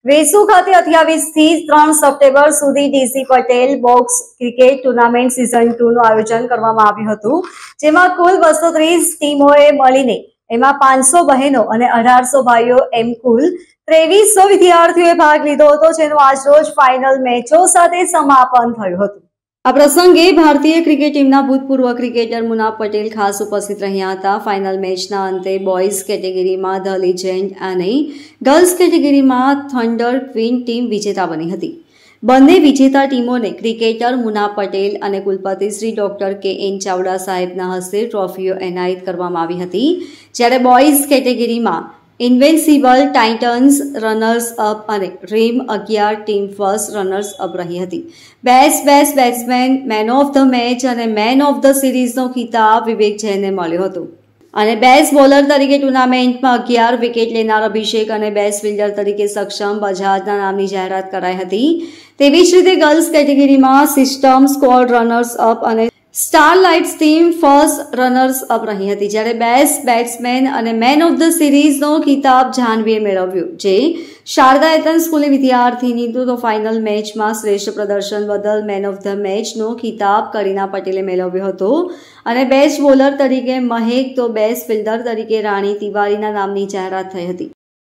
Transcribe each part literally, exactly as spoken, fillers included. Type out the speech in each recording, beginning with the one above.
વેસુ ખાતે અઠ્યાવીસ થી ત્રણ સપ્ટેમ્બર સુધી DC Patel box cricket tournament season two નું આયોજન કરવામાં આવ્યું હતું, જેમાં કુલ બસો ત્રીસ ટીમોએ મળીને એમાં પાંચસો બહેનો અને અઢારસો ભાઈઓ એમ કુલ ત્રેવીસો વિદ્યાર્થીઓએ ભાગ લીધો હતો, જેનું આજરોજ ફાઇનલ મેચો સાથે સમાપન થયું હતું। આ પ્રસંગે ભારતીય ક્રિકેટ ટીમના ભૂતપૂર્વ ક્રિકેટર મુનાફ પટેલ ખાસ ઉપસ્થિત રહ્યા હતા। ફાઇનલ મેચના અંતે બોયઝ કેટેગરીમાં ધ લિજેન્ડ અને ગર્લ્સ કેટેગરીમાં થંડર ક્વીન ટીમ વિજેતા બની હતી। બંને વિજેતા ટીમોને ક્રિકેટર મુનાફ પટેલ અને કુલપતિ Shri doctor K N Chavda સાહેબના હસ્તે ટ્રોફીઓ એનાયત કરવામાં આવી હતી, જ્યારે બોયઝ કેટેગરીમાં ઇન્વેન્સિબલ ટાઇટન્સ રનર્સ અપ અને ડ્રીમ અગિયાર ટીમ ફર્સ્ટ રનર્સ અપ રહી હતી। Best best batsman, man of the match અને મેન ઓફ ધ સિરીઝનો ખિતાબ વિવેક જૈનને મળ્યો હતો અને બેસ્ટ બોલર તરીકે ટુર્નામેન્ટમાં અગિયાર વિકેટ લેનાર અભિષેક અને બેસ્ટ ફિલ્ડર તરીકે સક્ષમ બજાજના નામની જાહેરાત કરાઈ હતી। તેવી જ રીતે ગર્લ્સ કેટેગરીમાં સિસ્ટમ સ્કોર રનર્સ અપ અને starlights team first runners up રહી હતી, જ્યારે બેસ્ટ બેટ્સમેન અને મેન ઓફ ધ સિરીઝનો ખિતાબ જાહ્નવીએ મેળવ્યો, જે શારદા એતન સ્કૂલની વિદ્યાર્થીની તો ફાઇનલ મેચમાં શ્રેષ્ઠ પ્રદર્શન બદલ મેન ઓફ ધ મેચનો ખિતાબ કરીના પટેલે મેળવ્યો હતો અને બેસ્ટ બોલર તરીકે મહેક તો બેસ્ટ ફિલ્ડર તરીકે રાણી તિવારીના નામની જાહેરાત થઈ હતી।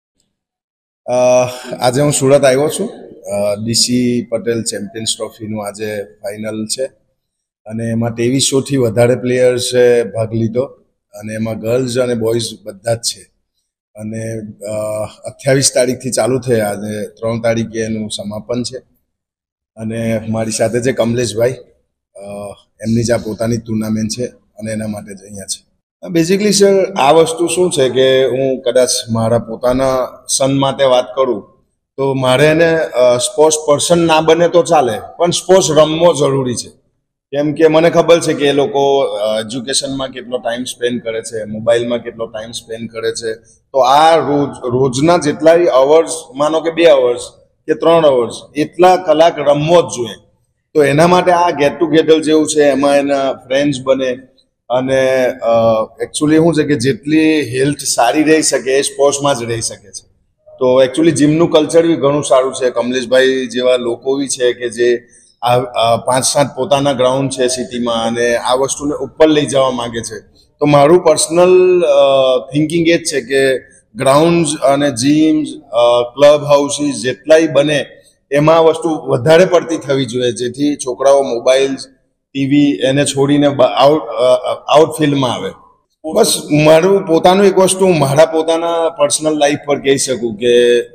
આજે હું સુરત આવ્યો છું। ડીસી પટેલ ચેમ્પિયન્સ ટ્રોફીનું આજે ફાઇનલ છે અને એમાં ત્રેવીસોથી વધારે પ્લેયર્સે ભાગ લીધો અને એમાં ગર્લ્સ અને બોયઝ બધા જ છે અને અઠ્યાવીસ તારીખથી ચાલુ થયા, આજે ત્રણ તારીખે એનું સમાપન છે અને મારી સાથે છે કમલેશભાઈ, એમની જ આ પોતાની ટુર્નામેન્ટ છે અને એના માટે જ અહીંયા છે। બેઝિકલી સર આ વસ્તુ શું છે કે હું કદાચ મારા પોતાના સન માટે વાત કરું તો મારે એને સ્પોર્ટ્સ પર્સન ના બને તો ચાલે, પણ સ્પોર્ટ્સ રમવો જરૂરી છે, કેમ કે મને ખબર છે કે એ લોકો એજ્યુકેશનમાં કેટલો ટાઈમ સ્પેન્ડ કરે છે, મોબાઈલમાં કેટલો ટાઈમ સ્પેન્ડ કરે છે, તો આ રોજ રોજના જેટલા અવર્સ, માનો કે બે અવર્સ કે ત્રણ અવર્સ, એટલા કલાક રમવો જ જોઈએ। તો એના માટે આ ગેટ ટુગેધર જેવું છે, એમાં એના ફ્રેન્ડ્સ બને અને એકચ્યુઅલી શું છે કે જેટલી હેલ્થ સારી રહી શકે એ સ્પોર્ટ્સમાં જ રહી શકે છે। તો એકચ્યુઅલી જીમનું કલ્ચર બી ઘણું સારું છે। કમલેશભાઈ જેવા લોકો બી છે કે જે આ પાંચ સાત પોતાના ગ્રાઉન્ડ છે સિટીમાં અને આ વસ્તુને ઉપર લઈ જવા માંગે છે। તો મારું પર્સનલ થિંકિંગ એ જ છે કે ગ્રાઉન્ડ્સ અને જીમ્સ, ક્લબ હાઉસીસ જેટલાય બને એમાં વસ્તુ વધારે પડતી થવી જોઈએ, જેથી છોકરાઓ મોબાઈલ્સ, ટીવી એને છોડીને આઉટ આઉટફિલ્ડમાં આવે। બસ મારું પોતાનું એક વસ્તુ મારા પોતાના પર્સનલ લાઈફ પર કહી શકું કે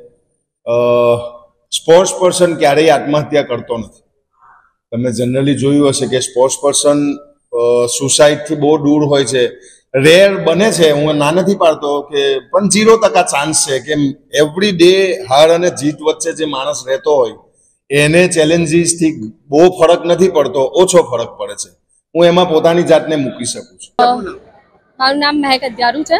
સ્પોર્ટ્સ પર્સન ક્યારેય આત્મહત્યા કરતો નથી। તમે જનરલી જોયું હશે કે સ્પોર્ટ્સ પર્સન સુસાઇડથી બહુ દૂર હોય છે, રેર બને છે, હું ના નથી પાડતો કે, પણ ઝીરો ટકા ચાન્સ છે કે એવરી ડે હાર અને જીત વચ્ચે જે માણસ રહેતો હોય એને ચેલેન્જીસથી બહુ ફરક નથી પડતો, ઓછો ફરક પડે છે। હું એમાં પોતાની જાતને મૂકી શકું છું। મારું નામ મહેક અધ્યારુ છે।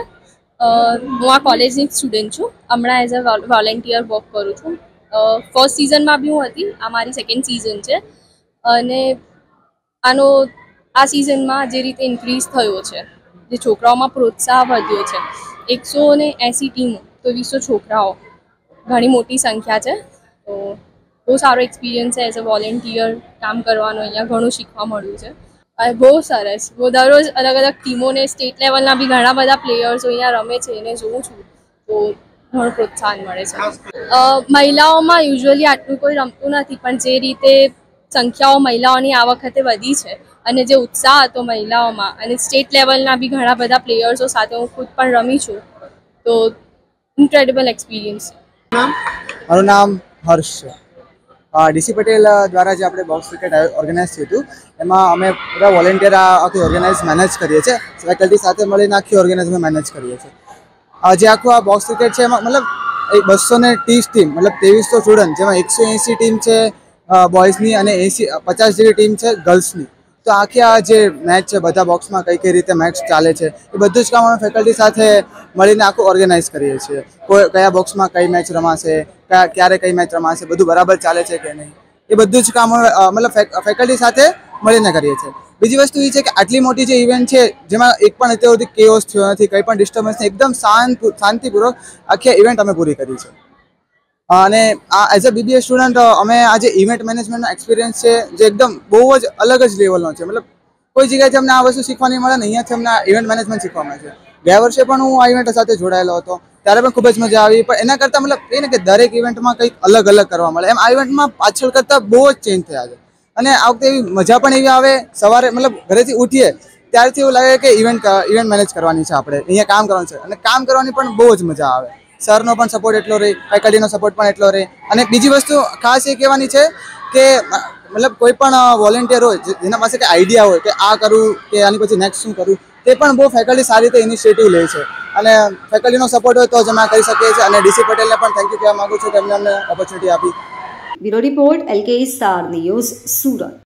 હું આ કોલેજની સ્ટુડન્ટ છું। હમણાં એઝ અ વોલેન્ટિયર વર્ક કરું છું। ફર્સ્ટ સિઝનમાં બી હું હતી, આ મારી સેકન્ડ સિઝન છે અને આનો આ સિઝનમાં જે રીતે ઇન્ક્રીઝ થયો છે, જે છોકરાઓમાં પ્રોત્સાહ વધ્યો છે, એકસો ને એંસી ટીમો તો વીસો છોકરાઓ, ઘણી મોટી સંખ્યા છે। તો બહુ સારો એક્સપિરિયન્સ છે એઝ અ વોલેન્ટિયર કામ કરવાનો, અહીંયા ઘણું શીખવા મળ્યું છે। બહુ સરસ, બહુ દરરોજ અલગ અલગ ટીમોને સ્ટેટ લેવલના બી ઘણા બધા પ્લેયર્સો અહીંયા રમે છે, એને જોઉં છું તો ઘણું પ્રોત્સાહન મળે છે। મહિલાઓમાં યુઝ્યુઅલી આટલું કોઈ રમતું નથી, પણ જે રીતે સંખ્યાઓ મહિલાઓની આ વખતે વધી છે અને જે ઉત્સાહ હતો મહિલાઓમાં, અને સ્ટેટ લેવલના બી ઘણા બધા પ્લેયર્સો સાથે હું ખુદ પણ રમી છું, તો ઇન્ક્રેડિબલ એક્સપિરિયન્સ છે। મારું નામ હર્ષ છે। ડીસી પટેલ દ્વારા જે આપણે બોક્સ ક્રિકેટ ઓર્ગેનાઇઝ થયું હતું એમાં અમે બધા વોલેન્ટિયર આ આખી ઓર્ગેનાઇઝ મેનેજ કરીએ છીએ, ફેકલ્ટી સાથે મળીને આખી ઓર્ગેનાઇઝ અમે મેનેજ કરીએ છીએ। જે આખું આ બોક્સ ક્રિકેટ છે એમાં મતલબ બસો ને ત્રીસ ટીમ, મતલબ ત્રેવીસો સ્ટુડન્ટ, જેમાં એકસો એંસી ટીમ છે બોયઝની અને એંસી પચાસ જેવી ટીમ છે ગર્લ્સની। તો આખી આ જે મેચ છે, બધા બોક્સમાં કઈ કઈ રીતે મેચ ચાલે છે એ બધું જ કામ અમે ફેકલ્ટી સાથે મળીને આખું ઓર્ગેનાઇઝ કરીએ છીએ। કોઈ કયા બોક્સમાં કઈ મેચ રમાશે, કયા ક્યારે કઈ મેચ રમાશે, બધું બરાબર ચાલે છે કે નહીં, એ બધું જ કામ મતલબ ફેકલ્ટી સાથે મળીને કરીએ છીએ। બીજી વસ્તુ એ છે કે આટલી મોટી જે ઇવેન્ટ છે જેમાં એક પણ અત્યાર સુધી કેઓસ થયો નથી, કંઈ પણ ડિસ્ટર્બન્સ નહીં, એકદમ શાંત શાંતિપૂર્વક આખી ઇવેન્ટ અમે પૂરી કરી છે। અને આ એઝ અ બીબીએ સ્ટુડન્ટ અમે આજે ઇવેન્ટ મેનેજમેન્ટનો એક્સપિરિયન્સ છે જે એકદમ બહુ જ અલગ જ લેવલનો છે. મતલબ કોઈ જગ્યાએથી અમને આ વસ્તુ શીખવા નહીં મળે ને અહીંયાથી અમને ઇવેન્ટ મેનેજમેન્ટ શીખવા મળે છે. ગયા વર્ષે પણ હું આ ઇવેન્ટ સાથે જોડાયેલો હતો, ત્યારે પણ ખૂબ જ મજા આવી. પણ એના કરતાં મતલબ એ ને કે દરેક ઇવેન્ટમાં કંઈક અલગ અલગ કરવા મળે, એમ આ ઇવેન્ટમાં પાછળ કરતાં બહુ જ ચેન્જ થયા છે. અને આ વખતે એવી મજા પણ એવી આવે, સવારે મતલબ ઘરેથી ઉઠીએ ત્યારથી એવું લાગે કે ઇવેન્ટ ઇવેન્ટ મેનેજ કરવાની છે, આપણે અહીંયા કામ કરવાનું છે. અને કામ કરવાની પણ બહુ જ મજા આવે. સરનો પણ સપોર્ટ એટલો રહે, ફેકલ્ટીનો સપોર્ટ પણ એટલો રહે. અને બીજી વસ્તુ ખાસ એ કહેવાની છે કે મતલબ કોઈ પણ વોલેન્ટિયર હોય જેના પાસે કંઈ આઈડિયા હોય કે આ કરવું કે આની પછી નેક્સ્ટ શું કરવું, તે પણ બહુ ફેકલ્ટી સારી રીતે ઇનિશિયેટિવ લે છે. અને ફેકલ્ટીનો સપોર્ટ હોય તો જ અમે આ કરી શકીએ છીએ. અને ડીસી પટેલને પણ થેન્ક યુ કહેવા માગું છું કે એમને અમને ઓપોર્ચ્યુનિટી આપી. Bureau report LK star news, Surat.